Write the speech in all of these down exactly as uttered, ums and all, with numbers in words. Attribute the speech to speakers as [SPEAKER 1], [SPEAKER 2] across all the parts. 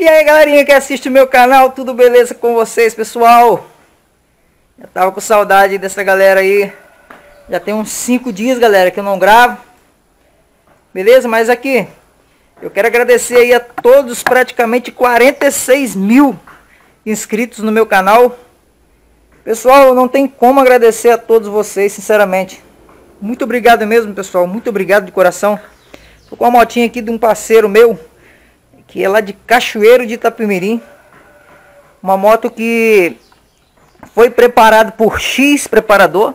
[SPEAKER 1] E aí, galerinha que assiste o meu canal, tudo beleza com vocês, pessoal? Eu tava com saudade dessa galera aí. Já tem uns cinco dias, galera, que eu não gravo. Beleza? Mas aqui, eu quero agradecer aí a todos, praticamente quarenta e seis mil inscritos no meu canal. Pessoal, não tem como agradecer a todos vocês, sinceramente. Muito obrigado mesmo, pessoal. Muito obrigado de coração. Tô com uma motinha aqui de um parceiro meu, que é lá de Cachoeiro de Itapemirim. Uma moto que foi preparada por X preparador.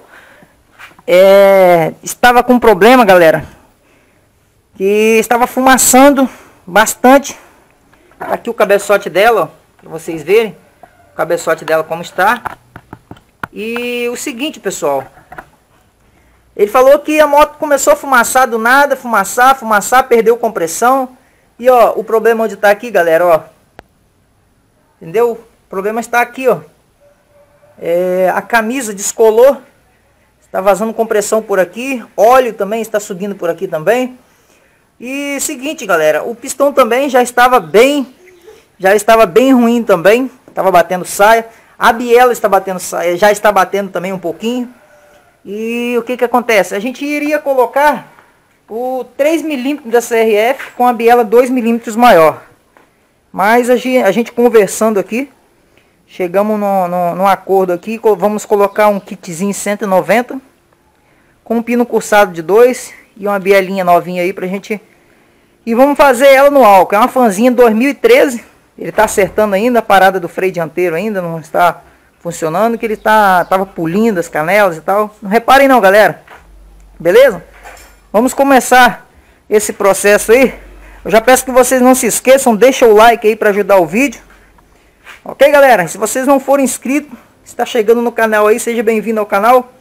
[SPEAKER 1] É, estava com problema, galera, que estava fumaçando bastante. Aqui o cabeçote dela, ó, para vocês verem o cabeçote dela como está. E o seguinte, pessoal, ele falou que a moto começou a fumaçar do nada, fumaçar, fumaçar, perdeu compressão. E ó, o problema onde está aqui, galera, ó. Entendeu? O problema está aqui, ó. É, a camisa descolou. Está vazando compressão por aqui. Óleo também está subindo por aqui também. E seguinte, galera, o pistão também já estava bem, já estava bem ruim também. Estava batendo saia. A biela está batendo saia, já está batendo também um pouquinho. E o que que acontece? A gente iria colocar o três milímetros da C R F com a biela dois milímetros maior. Mas a gente, a gente conversando aqui, chegamos no, no, no acordo aqui. Vamos colocar um kitzinho cento e noventa com um pino cursado de dois e uma bielinha novinha aí pra gente. E vamos fazer ela no álcool. É uma fanzinha dois mil e treze. Ele está acertando ainda a parada do freio dianteiro, ainda não está funcionando, que ele tá, tava pulindo as canelas e tal. Não reparem não, galera. Beleza? Vamos começar esse processo aí. Eu já peço que vocês não se esqueçam, deixa o like aí para ajudar o vídeo. Ok, galera? Se vocês não forem inscritos, está chegando no canal aí, seja bem-vindo ao canal.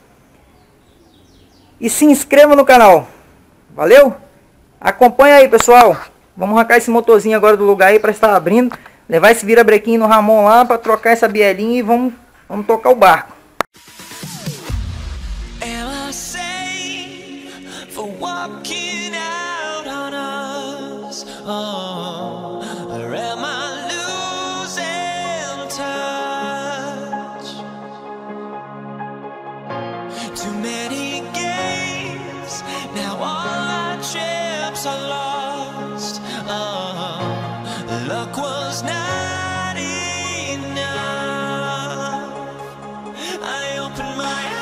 [SPEAKER 1] E se inscreva no canal. Valeu? Acompanha aí, pessoal. Vamos arrancar esse motorzinho agora do lugar aí para estar abrindo. Levar esse virabrequinho no Ramon lá para trocar essa bielinha e vamos, vamos tocar o barco.
[SPEAKER 2] Walking out on us, oh, or am I losing touch? Too many games, now all our chips are lost. Oh, luck was not enough. I opened my eyes.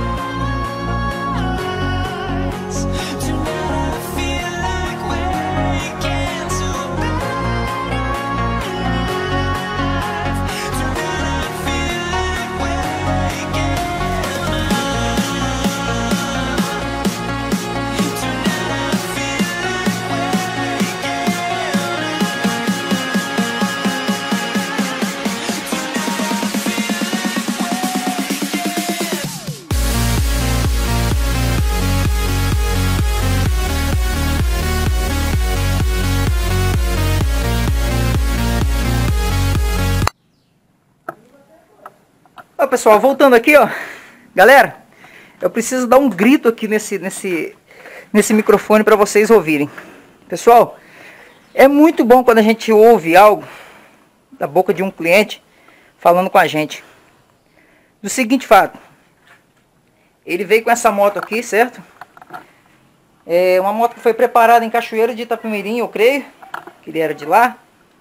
[SPEAKER 1] Ó, pessoal, voltando aqui, ó. Galera, eu preciso dar um grito aqui nesse, nesse, nesse microfone para vocês ouvirem. Pessoal, é muito bom quando a gente ouve algo da boca de um cliente falando com a gente. Do seguinte fato. Ele veio com essa moto aqui, certo? É uma moto que foi preparada em Cachoeiro de Itapemirim, eu creio. Que ele era de lá.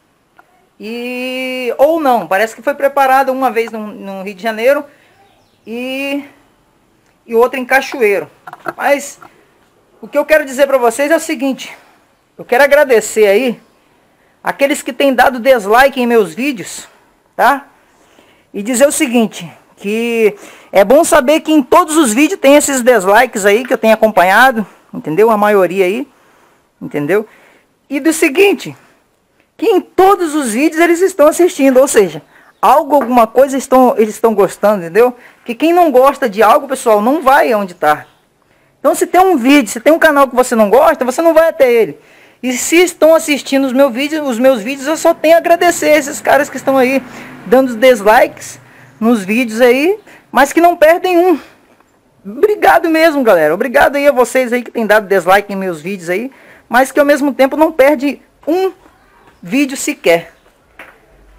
[SPEAKER 1] E ou não, parece que foi preparada uma vez no, no Rio de Janeiro e, e outra em Cachoeiro. Mas o que eu quero dizer para vocês é o seguinte: eu quero agradecer aí aqueles que têm dado dislike em meus vídeos, tá? E dizer o seguinte, que é bom saber que em todos os vídeos tem esses dislikes aí que eu tenho acompanhado, entendeu? A maioria aí, entendeu? E do seguinte, que em todos os vídeos eles estão assistindo, ou seja, algo, alguma coisa estão, eles estão gostando, entendeu? Que quem não gosta de algo, pessoal, não vai onde está. Então se tem um vídeo, se tem um canal que você não gosta, você não vai até ele. E se estão assistindo os meus vídeos, os meus vídeos, eu só tenho a agradecer a esses caras que estão aí dando dislikes nos vídeos aí, mas que não perdem um. Obrigado mesmo, galera. Obrigado aí a vocês aí que tem dado dislike em meus vídeos aí, mas que ao mesmo tempo não perde um vídeo sequer.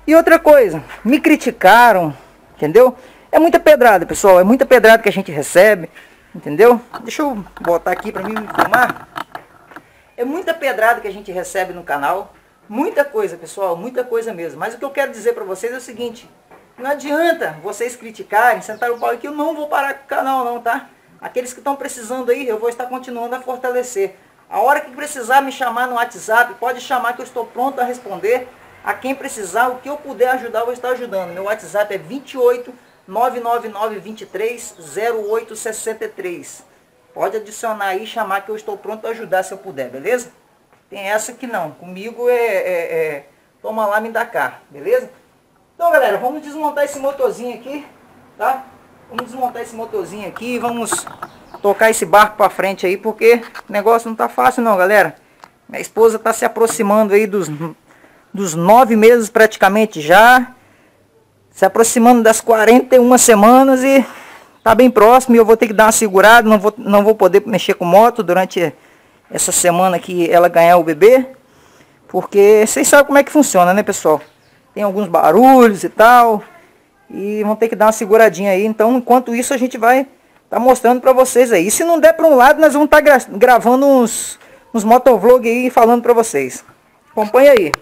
[SPEAKER 1] E outra coisa, me criticaram, entendeu? É muita pedrada, pessoal, é muita pedrada que a gente recebe, entendeu? Deixa eu botar aqui pra mim me filmar. É muita pedrada que a gente recebe no canal, muita coisa, pessoal, muita coisa mesmo. Mas o que eu quero dizer pra vocês é o seguinte, não adianta vocês criticarem, sentar o pau aqui, eu não vou parar com o canal não, tá? Aqueles que estão precisando aí, eu vou estar continuando a fortalecer. A hora que precisar me chamar no WhatsApp, pode chamar que eu estou pronto a responder. A quem precisar, o que eu puder ajudar, eu vou estar ajudando. Meu WhatsApp é vinte e oito, nove nove nove, vinte e três, zero oito sessenta e três. Pode adicionar aí e chamar que eu estou pronto a ajudar se eu puder, beleza? Tem essa que não. Comigo é, é, é toma lá, me dá cá, beleza? Então, galera, vamos desmontar esse motorzinho aqui, tá? Vamos desmontar esse motorzinho aqui e vamos tocar esse barco pra frente aí, porque o negócio não tá fácil não, galera. Minha esposa tá se aproximando aí dos... dos nove meses praticamente já, se aproximando das quarenta e uma semanas e tá bem próximo. E eu vou ter que dar uma segurada, não vou, não vou poder mexer com moto durante essa semana que ela ganhar o bebê, porque vocês sabem como é que funciona, né, pessoal? Tem alguns barulhos e tal, e vão ter que dar uma seguradinha aí. Então, enquanto isso, a gente vai tá mostrando pra vocês aí. E se não der para um lado, nós vamos estar tá gra gravando uns, uns motovlog aí falando pra vocês. Acompanha aí.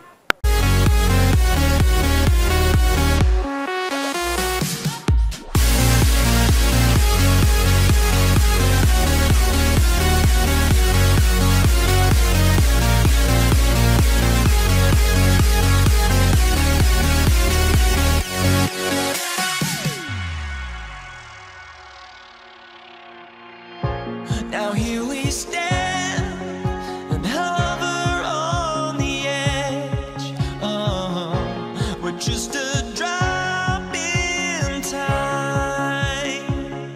[SPEAKER 2] Now here we stand and hover on the edge. Uh, we're just a drop in time.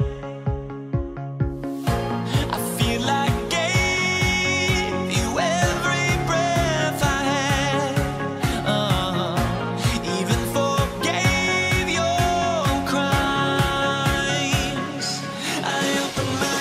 [SPEAKER 2] I feel like I gave you every breath I had. Uh, even forgave your crimes. I opened my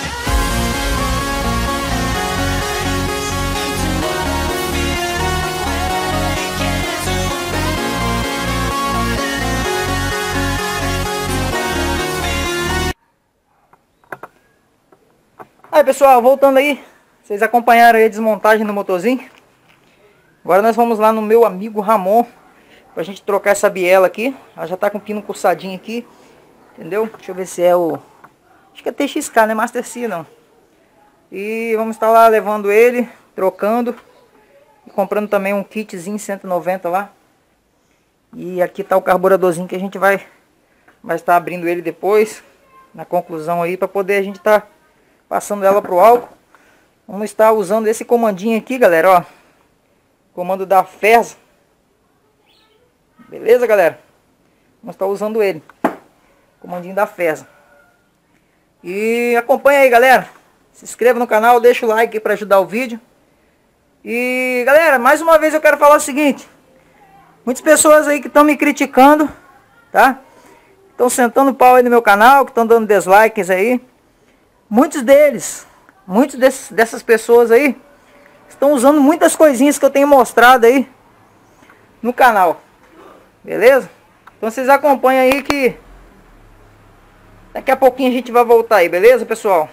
[SPEAKER 1] Aí, pessoal, voltando aí, vocês acompanharam aí a desmontagem do motorzinho. Agora nós vamos lá no meu amigo Ramon, pra gente trocar essa biela aqui. Ela já tá com o pino cursadinho aqui, entendeu? Deixa eu ver se é o... acho que é T X K, né? Master C, não. E vamos estar lá levando ele, trocando. E comprando também um kitzinho cento e noventa lá. E aqui tá o carburadorzinho que a gente vai, vai estar abrindo ele depois, na conclusão aí, pra poder a gente tá passando ela pro álcool. Vamos estar usando esse comandinho aqui, galera, ó. Comando da F E S. Beleza, galera? Vamos estar usando ele. Comandinho da F E S. E acompanha aí, galera. Se inscreva no canal, deixa o like aí pra ajudar o vídeo. E, galera, mais uma vez eu quero falar o seguinte. Muitas pessoas aí que estão me criticando, tá? Estão sentando pau aí no meu canal, que estão dando dislikes aí. Muitos deles, muitos desses, dessas pessoas aí, estão usando muitas coisinhas que eu tenho mostrado aí no canal. Beleza? Então vocês acompanham aí que daqui a pouquinho a gente vai voltar aí, beleza, pessoal?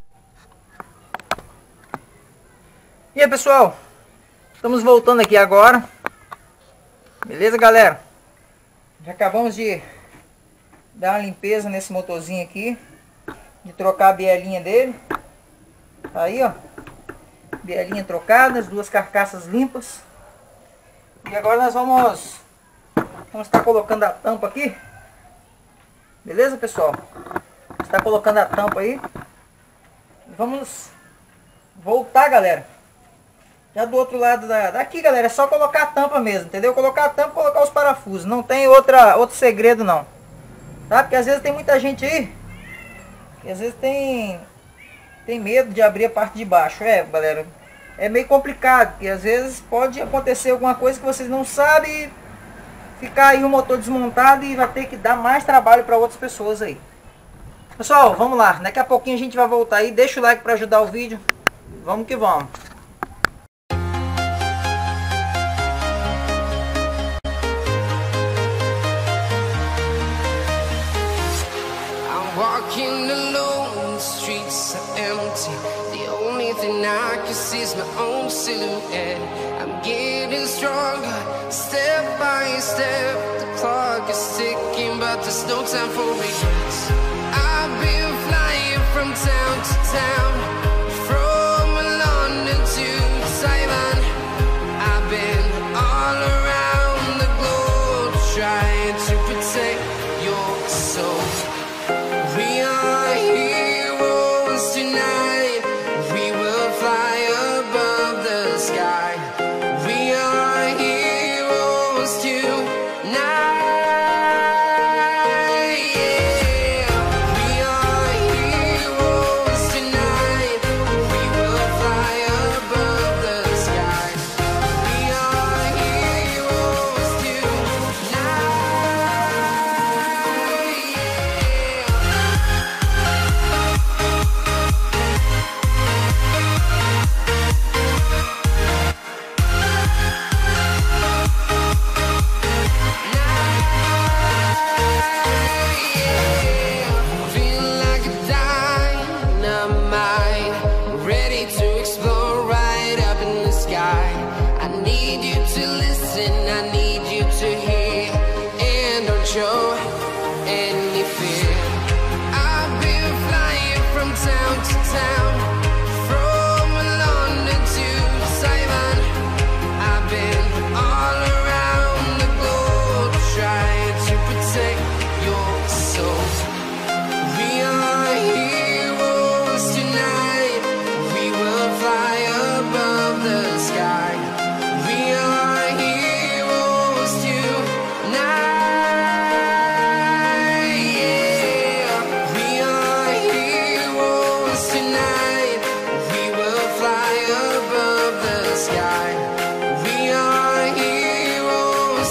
[SPEAKER 1] E aí, pessoal? Estamos voltando aqui agora. Beleza, galera? Já acabamos de dar uma limpeza nesse motorzinho aqui. De trocar a bielinha dele. Tá aí, ó. Bielinha trocada, as duas carcaças limpas. E agora nós vamos vamos estar colocando a tampa aqui. Beleza, pessoal? Está colocando a tampa aí. Vamos voltar, galera. Já do outro lado da, daqui, galera, é só colocar a tampa mesmo, entendeu? Colocar a tampa e colocar os parafusos. Não tem outra, outro segredo não. Tá? Porque às vezes tem muita gente aí que às vezes tem tem medo de abrir a parte de baixo. É, galera, é meio complicado, porque às vezes pode acontecer alguma coisa que vocês não sabem, ficar aí o motor desmontado e vai ter que dar mais trabalho para outras pessoas aí. Pessoal, vamos lá, daqui a pouquinho a gente vai voltar aí. Deixa o like para ajudar o vídeo. Vamos que vamos.
[SPEAKER 3] walking alone, the streets are empty. The only thing I can see is my own silhouette. I'm getting stronger, step by step. The clock is ticking, but there's no time for regrets. I've been flying from town to town, from London to Taiwan. I've been all around the globe, trying to protect your soul. We are heroes tonight. We will fly above the sky. We are heroes tonight. Yeah. We are heroes tonight. We will fly above the sky. We are heroes tonight. Feel like a dynamite, ready to explore right up in the sky. I need you to listen, I need you to hear, and don't show any fear. I've been flying from town to town, from London to Taiwan. I've been all around the globe, trying to protect your soul. We are heroes tonight. We will fly above the sky. We are heroes tonight. Yeah. We are heroes tonight. We will fly above the sky. We are heroes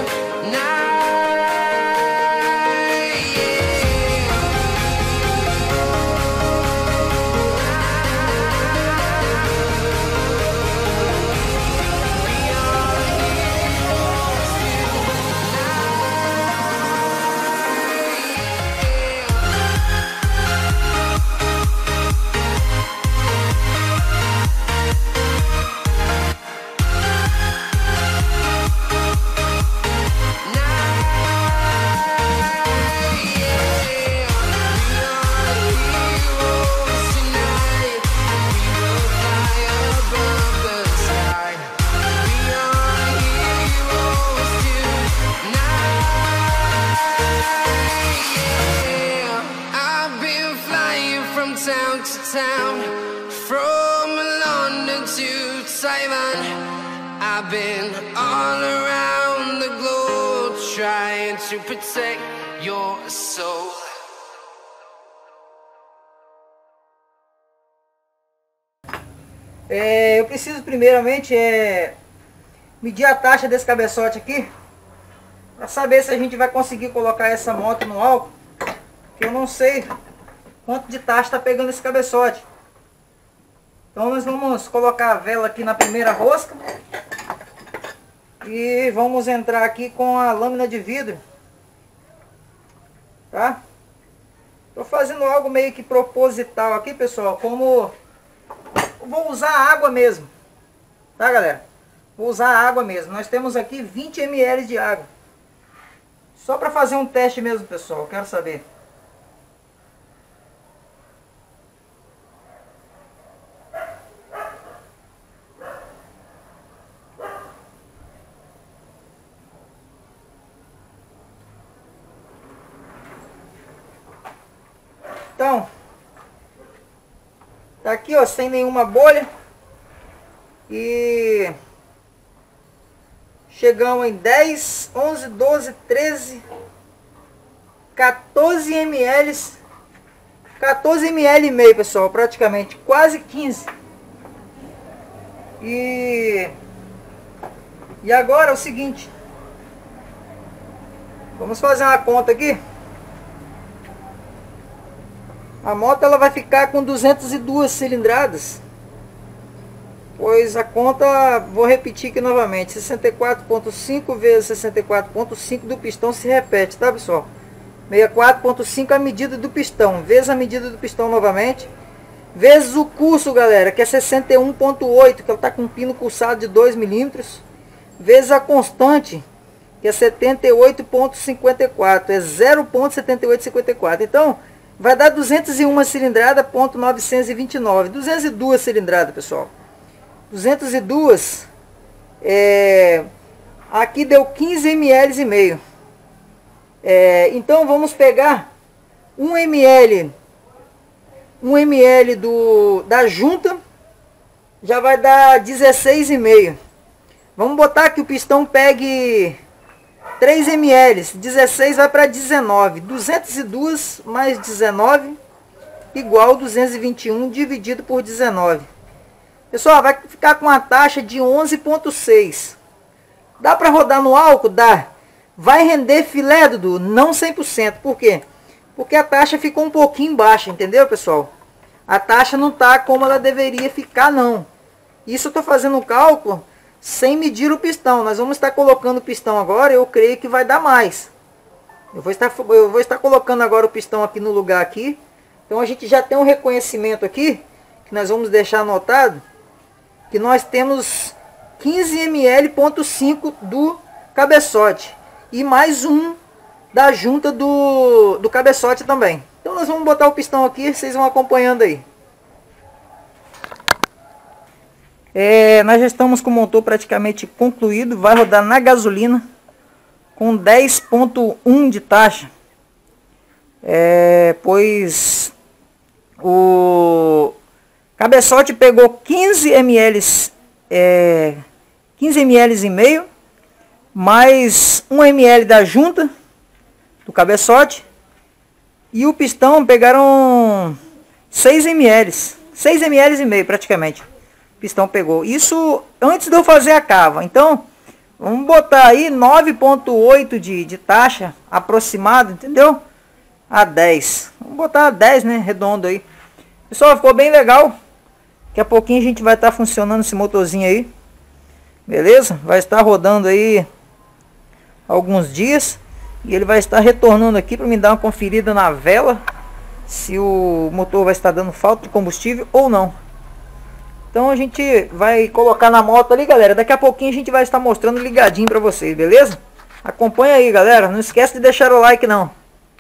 [SPEAKER 3] town to town, from London to Taiwan. I've been all around the globe, trying to protect your soul.
[SPEAKER 1] É, eu preciso primeiramente é, medir a taxa desse cabeçote aqui, para saber se a gente vai conseguir colocar essa moto no álcool, que eu não sei quanto de taxa está pegando esse cabeçote. Então nós vamos colocar a vela aqui na primeira rosca e vamos entrar aqui com a lâmina de vidro, tá? Tô fazendo algo meio que proposital aqui, pessoal, como vou usar água mesmo, tá, galera? Vou usar água mesmo. Nós temos aqui vinte mililitros de água, só para fazer um teste mesmo, pessoal. Quero saber. Então, tá aqui, ó, sem nenhuma bolha. E chegamos em dez, onze, doze, treze, quatorze mililitros. quatorze mililitros e meio, pessoal, praticamente, quase quinze. E E agora é o seguinte, vamos fazer uma conta aqui. A moto ela vai ficar com duzentas e duas cilindradas, pois a conta, vou repetir aqui novamente, sessenta e quatro ponto cinco vezes sessenta e quatro ponto cinco do pistão se repete, tá, pessoal? sessenta e quatro ponto cinco a medida do pistão, vezes a medida do pistão novamente, vezes o curso, galera, que é sessenta e um ponto oito, que ela está com um pino curçado de dois milímetros, vezes a constante, que é setenta e oito ponto cinquenta e quatro, é zero ponto setenta e oito cinco quatro. Então, vai dar duzentos e uma cilindrada, ponto novecentos e vinte e nove. duzentos e duas cilindradas, pessoal. duzentos e dois, é, aqui deu quinze mililitros e meio. É, então, vamos pegar um mililitro, um mililitro do, da junta, já vai dar dezesseis e meio. Vamos botar que o pistão pegue três mililitros, dezesseis vai para dezenove, duzentos e dois mais dezenove igual duzentos e vinte e um dividido por dezenove. Pessoal, vai ficar com uma taxa de onze ponto seis. Dá para rodar no álcool? Dá. Vai render filé, Dudu? Não cem por cento. Por quê? Porque a taxa ficou um pouquinho baixa, entendeu, pessoal? A taxa não tá como ela deveria ficar, não. Isso eu tô fazendo um cálculo sem medir o pistão. Nós vamos estar colocando o pistão agora, eu creio que vai dar mais. Eu vou estar, eu vou estar colocando agora o pistão aqui no lugar aqui. Então a gente já tem um reconhecimento aqui, que nós vamos deixar anotado, que nós temos quinze mililitros ponto cinco do cabeçote. E mais um da junta do, do cabeçote também. Então nós vamos botar o pistão aqui, vocês vão acompanhando aí. É, nós já estamos com o motor praticamente concluído. Vai rodar na gasolina com dez ponto um de taxa. É, pois o cabeçote pegou quinze mililitros, é, quinze mililitros e meio, mais um mililitro da junta do cabeçote, e o pistão pegaram seis mililitros, seis mililitros e meio praticamente. O pistão pegou isso antes de eu fazer a cava. Então vamos botar aí nove ponto oito de, de taxa aproximado, entendeu? A dez. Vamos botar a dez, né? Redondo aí. Pessoal, ficou bem legal. Daqui a pouquinho a gente vai estar funcionando esse motorzinho aí. Beleza? Vai estar rodando aí alguns dias. E ele vai estar retornando aqui para me dar uma conferida na vela, se o motor vai estar dando falta de combustível ou não. Então a gente vai colocar na moto ali, galera. Daqui a pouquinho a gente vai estar mostrando ligadinho para vocês, beleza? Acompanha aí, galera. Não esquece de deixar o like, não.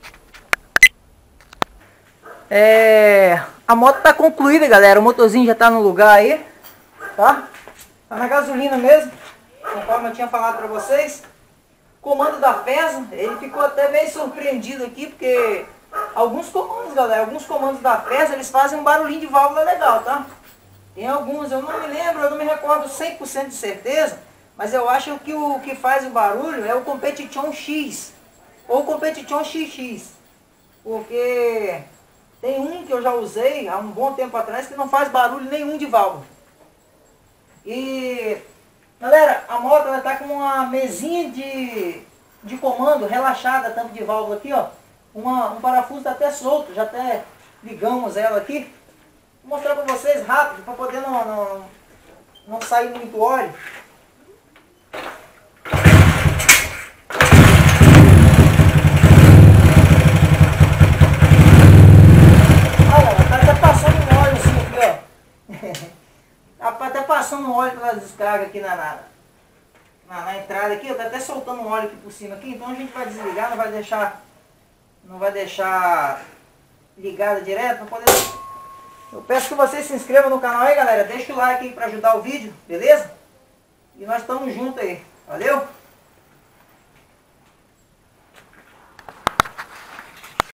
[SPEAKER 1] É, a moto tá concluída, galera. O motorzinho já tá no lugar aí, tá? Tá na gasolina mesmo, conforme eu tinha falado para vocês. Comando da Feza, ele ficou até meio surpreendido aqui, porque alguns comandos, galera, alguns comandos da Feza, eles fazem um barulhinho de válvula legal, tá? Tem alguns, eu não me lembro, eu não me recordo cem por cento de certeza, mas eu acho que o que faz o barulho é o Competition X, ou Competition X X, porque tem um que eu já usei há um bom tempo atrás que não faz barulho nenhum de válvula. E galera, a moto ela tá com uma mesinha de, de comando relaxada, tampa de válvula aqui, ó. Uma, um parafuso tá até solto, já até ligamos ela aqui. Vou mostrar para vocês rápido, para poder não, não, não sair muito óleo. Olha, tá até passando um óleo assim aqui, ó. Tá até passando óleo pelas descargas aqui na, na, na, na entrada aqui, ó, tá até soltando um óleo aqui por cima aqui, então a gente vai desligar, não vai deixar, não vai deixar ligada direto, não pode. Eu peço que vocês se inscrevam no canal aí, galera, deixa o like aí pra ajudar o vídeo, beleza? E nós estamos juntos aí, valeu?